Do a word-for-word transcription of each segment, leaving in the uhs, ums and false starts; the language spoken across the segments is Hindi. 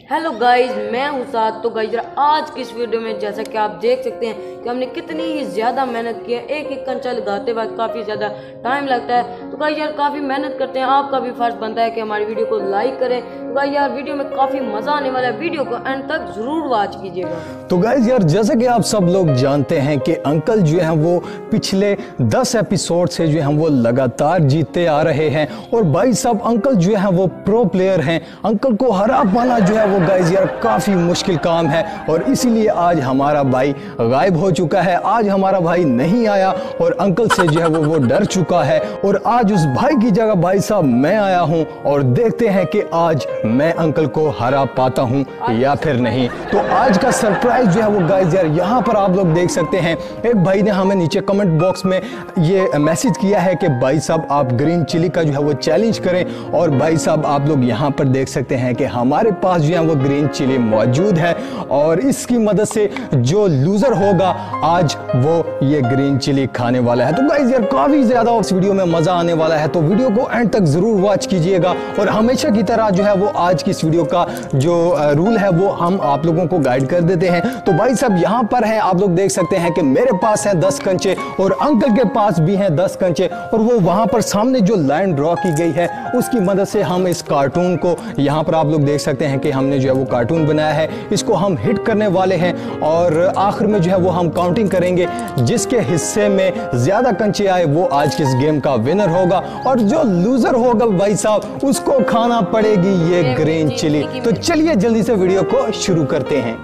हेलो गाइज, मैं हूँ साथ। तो गाइज आज की इस वीडियो में जैसा कि आप देख सकते हैं कि हमने कितनी ही ज़्यादा मेहनत की है। एक एक कंचा लगाते वक्त काफ़ी ज़्यादा टाइम लगता है। तो गाइज यार काफ़ी मेहनत करते हैं, आपका भी फर्ज बनता है कि हमारी वीडियो को लाइक करें। तो गाइज यार वीडियो में काफ़ी मज़ा आने वाला है, वीडियो को एंड तक ज़रूर वॉच कीजिएगा। तो गाइज यार जैसा कि आप सब लोग जानते हैं कि अंकल जो है वो पिछले दस एपिसोड से जो है वो लगातार जीतते आ रहे हैं। और भाई साहब अंकल जो है वो प्रो प्लेयर हैं। अंकल को हरा पाना जो है वो गाइज यार काफ़ी मुश्किल काम है। और इसीलिए आज हमारा भाई गायब हो चुका है, आज हमारा भाई नहीं आया और अंकल से जो है वो वो डर चुका है। और आज उस भाई की जगह भाई साहब मैं आया हूं और देखते हैं कि आज मैं अंकल को हरा पाता हूं या फिर नहीं। तो आज का सरप्राइज जो है वो गाइज यार यहाँ पर आप लोग देख सकते हैं। एक भाई ने हमें नीचे कमेंट बॉक्स में ये मैसेज किया है कि भाई साहब आप ग्रीन चिली का जो है वो चैलेंज करें। और भाई साहब आप लोग यहाँ पर देख सकते हैं कि हमारे पास जो है वो ग्रीन चिली मौजूद है और इसकी मदद से जो लूजर होगा आज वो ये ग्रीन चिली खाने वाला है। तो गाइस यार काफी ज्यादा उस वीडियो में मजा आने वाला है, तो वीडियो को एंड तक जरूर वॉच कीजिएगा। और हमेशा की तरह जो है वो आज की इस वीडियो का जो रूल है वो हम आप लोगों को गाइड कर देते हैं। तो भाई साहब यहाँ पर है, आप लोग देख सकते हैं कि मेरे पास है दस कंचे और अंकल के पास भी हैं दस कंचे। और वो वहां पर सामने जो लाइन ड्रॉ की गई है उसकी मदद से हम इस कार्टून को यहाँ पर आप लोग देख सकते हैं कि हमने जो है वो कार्टून बनाया है, इसको हम हिट करने वाले हैं। और आखिर में जो है वो हम काउंटिंग करेंगे, जिसके हिस्से में ज्यादा कंचे आए वो आज के इस गेम का विनर होगा। और जो लूजर होगा भाई साहब उसको खाना पड़ेगी ये ग्रीन चिली। तो चलिए जल्दी से वीडियो को शुरू करते हैं।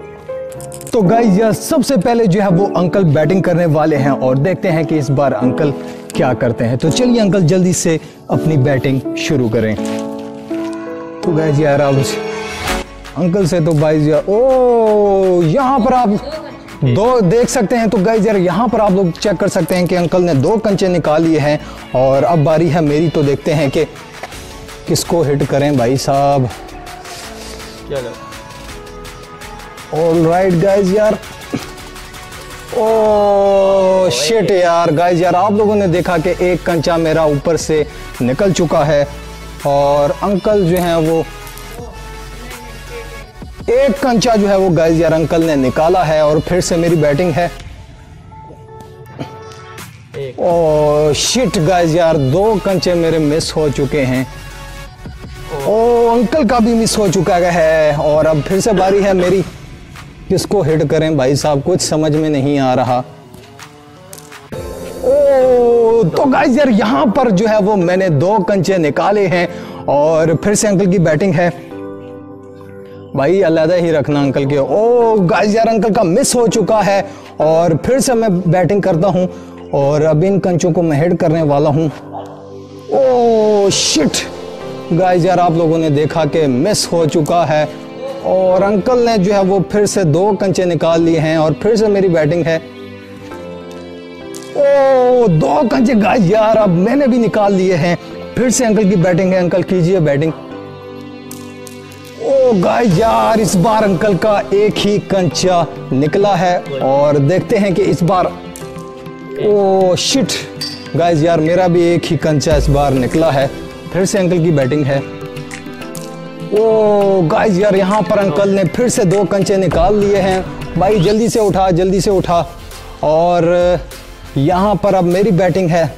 तो गाइस यार सबसे पहले जो है वो अंकल बैटिंग करने वाले हैं और देखते हैं कि इस बार अंकल क्या करते हैं। तो चलिए अंकल जल्दी से अपनी बैटिंग शुरू करें। तो गाइस यार अब अंकल से तो गाइस यार ओ यहाँ पर आप दो देख सकते हैं। तो गाइस यार यहाँ पर आप लोग चेक कर सकते हैं कि अंकल ने दो कंचे निकाल लिए हैं और अब बारी है मेरी। तो देखते हैं कि किसको हिट करें भाई साहब। ऑल राइट गाइस यार, ओ शिट यार गाइस यार आप लोगों ने देखा कि एक कंचा मेरा ऊपर से निकल चुका है और अंकल जो है वो एक कंचा जो है वो गाइस यार अंकल ने निकाला है। और फिर से मेरी बैटिंग है। ओ शिट गाइस यार दो कंचे मेरे मिस हो चुके हैं। ओ अंकल का भी मिस हो चुका है और अब फिर से बारी है मेरी। किसको हिट करें भाई साहब, कुछ समझ में नहीं आ रहा। ओ तो गाइस यार यहाँ पर जो है वो मैंने दो कंचे निकाले हैं और फिर से अंकल की बैटिंग है। भाई अलग ही रखना अंकल के। ओ गाइस यार अंकल का मिस हो चुका है और फिर से मैं बैटिंग करता हूं और अब इन कंचों को मैं हिट करने वाला हूं। ओ शिट गाइस यार आप लोगों ने देखा कि मिस हो चुका है और अंकल ने जो है वो फिर से दो कंचे निकाल लिए हैं और फिर से मेरी बैटिंग है। ओ दो कंचे गाइस यार अब मैंने भी निकाल लिए हैं। फिर से अंकल की बैटिंग है, अंकल कीजिए बैटिंग। ओ गाइस यार इस बार अंकल का एक ही कंचा निकला है और देखते हैं कि इस बार। ओ शिट गाइस यार मेरा भी एक ही कंचा इस बार निकला है। फिर से अंकल की बैटिंग है। ओ गाइस यार यहाँ पर अंकल ने फिर से दो कंचे निकाल लिए हैं। भाई जल्दी से उठा जल्दी से उठा। और यहाँ पर अब मेरी बैटिंग है।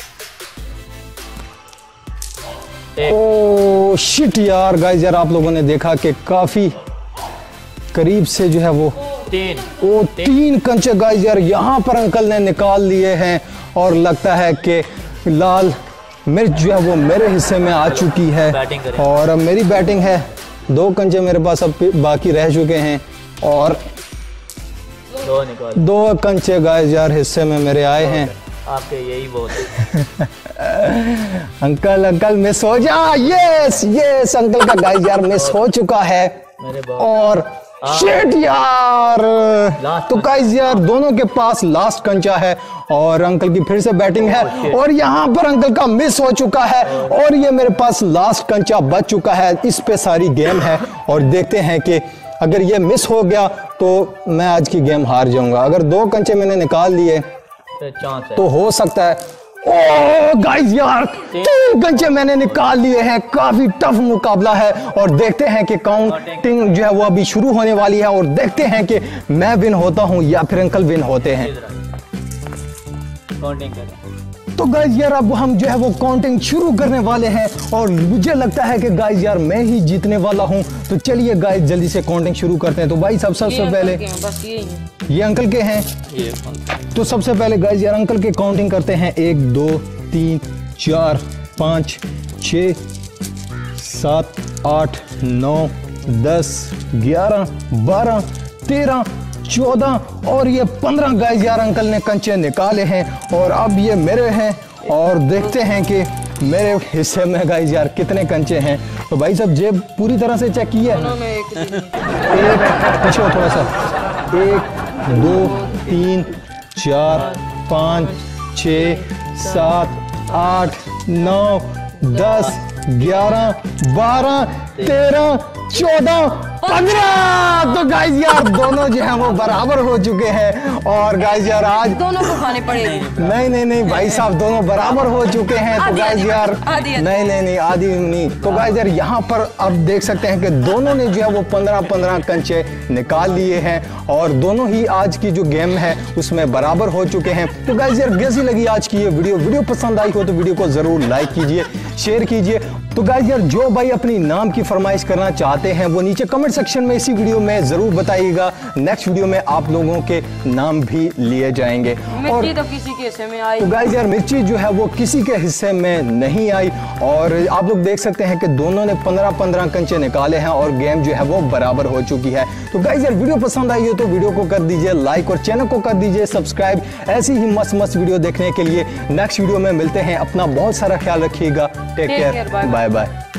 ओ शिट यार गाइस यार आप लोगों ने देखा कि काफी करीब से जो है वो तीन ओ तीन कंचे गाइस यार यहाँ पर अंकल ने निकाल लिए हैं और लगता है कि लाल मिर्च जो है वो मेरे हिस्से में आ चुकी है। और अब मेरी बैटिंग है। दो कंचे मेरे पास अब बाकी रह चुके हैं और दो निकाल दो कंचे गाइस यार हिस्से में मेरे आए हैं। आपके यही बहुत है। अंकल अंकल मिस हो जा। यस यस अंकल का गाइस यार मिस हो चुका है। और शिट यार तो गाइस यार दोनों के पास लास्ट कंचा है और अंकल की फिर से बैटिंग है और यहाँ पर अंकल का मिस हो चुका है और ये मेरे पास लास्ट कंचा बच चुका है। इस पे सारी गेम है और देखते हैं कि अगर ये मिस हो गया तो मैं आज की गेम हार जाऊंगा। अगर दो कंचे मैंने निकाल लिए तो हो सकता है ओ गाइस यार तीन कंचे मैंने निकाल लिए हैं। काफी टफ मुकाबला है और देखते हैं कि काउंटिंग जो है वो अभी शुरू होने वाली है और देखते हैं कि मैं विन होता हूं या फिर अंकल विन होते हैं। काउंटिंग करें। तो गाइस यार अब हम जो है वो काउंटिंग शुरू करने वाले हैं और मुझे लगता है कि गाइस यार मैं ही जीतने वाला हूं। तो चलिए गाइस जल्दी से काउंटिंग शुरू करते हैं। तो भाई सब सबसे पहले बस ये ही ये अंकल के हैं। ये तो सबसे पहले गाइस यार अंकल के काउंटिंग करते हैं। एक दो तीन चार पाँच छ सात आठ नौ दस ग्यारह बारह तेरह चौदह और ये पंद्रह गाइस यार अंकल ने कंचे निकाले हैं और अब ये मेरे हैं और देखते हैं कि मेरे हिस्से में गाइस यार कितने कंचे हैं। तो भाई साहब जेब पूरी तरह से चेक किया है। एक एक पीछे हो थोड़ा सा। एक दो तीन चार पाँच छ सात आठ नौ दस ग्यारह बारह तेरह चौदह पंद्रह। तो गाइस यार दोनों जो हैं वो बराबर हो चुके हैं और गाइस यार आज दोनों को खाने पड़ेंगे। नहीं नहीं नहीं भाई साहब दोनों बराबर हो चुके हैं। तो गाइस यार आधी- नहीं नहीं नहीं आधी नहीं। तो गाइस यार यहाँ पर अब देख सकते हैं कि दोनों ने जो है वो पंद्रह पंद्रह कंचे निकाल लिए हैं और दोनों ही आज की जो गेम है उसमें बराबर हो चुके हैं। तो गाइस यार कैसी लगी आज की ये वीडियो? वीडियो पसंद आई हो तो वीडियो को जरूर लाइक कीजिए, शेयर कीजिए। तो गाइस यार जो भाई अपनी नाम की फरमाइश करना चाहते हैं वो नीचे कमेंट सेक्शन में इसी वीडियो में जरूर बताइएगा। नेक्स्ट वीडियो में आप लोगों के नाम भी लिए जाएंगे। और मिर्ची तो किसी के हिस्से में आई। तो गाइस यार मिर्ची जो है वो किसी के हिस्से में नहीं आई और आप लोग देख सकते हैं कि दोनों ने पंद्रह पंद्रह कंचे निकाले हैं और गेम जो है वो बराबर हो चुकी है। तो गाइस यार वीडियो पसंद आई हो तो वीडियो को कर दीजिए लाइक और चैनल को कर दीजिए सब्सक्राइब। ऐसी ही मस्त मस्त वीडियो देखने के लिए नेक्स्ट वीडियो में मिलते हैं। अपना बहुत सारा ख्याल रखिएगा। Take care, bye bye.